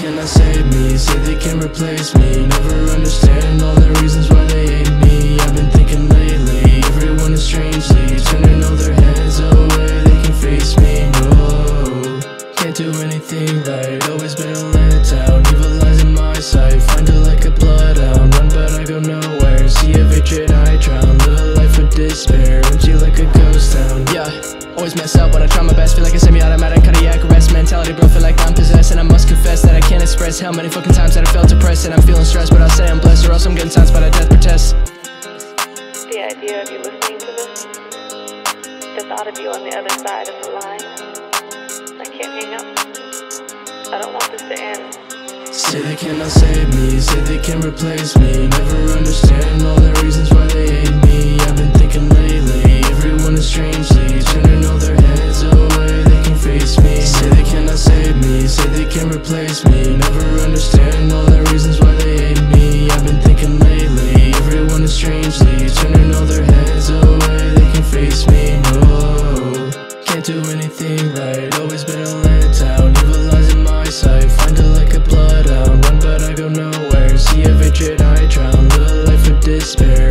cannot save me, say they can't replace me. Never understand all the reasons why they hate me. I've been thinking lately, everyone is strangely turning all their heads away, they can face me. No, can't do anything right, always been a letdown. Evil lies in my sight, find her like a bloodhound. Run but I go nowhere, see a hatred I drown. Live a life of despair, empty like a ghost town. Yeah, always mess up when I try my best. Feel like a semi-automatic cardiac arrest mentality, bro, feel like I'm possessed. And I must confess that I can't express how many fucking times that I felt depressed. And I'm feeling stressed, but I say I'm blessed, or else I'm getting silenced by the death protest. The idea of you listening to this, the thought of you on the other side of the line, I can't hang up. I don't want this to end. Say they cannot save me, say they can't replace me. Never understand all the reasons why they hate me. I've been thinking lately, everyone is strangely turning all their heads away, they can face me. Say they cannot save me, say they can't replace me. Never understand all the reasons why they hate me. I've been thinking lately, everyone is strangely turning all their heads away, they can face me. No, can't do anything right, always been a letdown. Evil lies in my sight, find her like a bloodhound. Run but I go nowhere, see a hatred I drown. Live a life of despair,